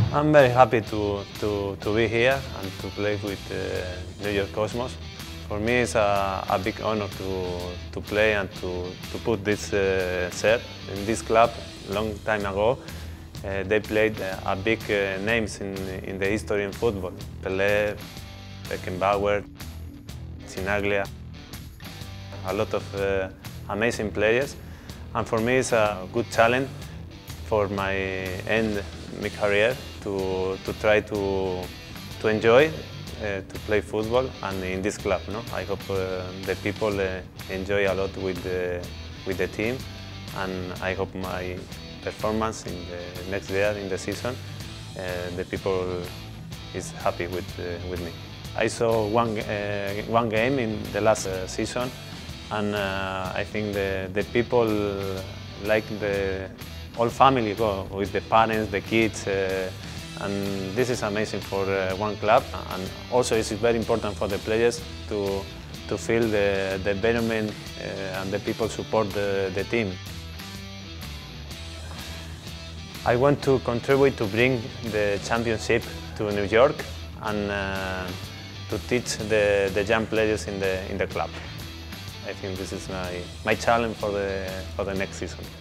I'm very happy to be here and to play with New York Cosmos. For me, it's a big honor to play and to put this shirt in this club. Long time ago, they played a big names in the history in football: Pelé, Beckenbauer, Sinaglia, a lot of amazing players. And for me, it's a good challenge for my end my career to try to enjoy to play football and in this club. No? I hope the people enjoy a lot with the team, and I hope my performance in the next year in the season, the people is happy with me. I saw one game in the last season, and I think the people like the whole family go with the parents, the kids, and this is amazing for one club. And also it's very important for the players to feel the environment and the people support the team. I want to contribute to bring the championship to New York and to teach the young players in the club. I think this is my challenge for the next season.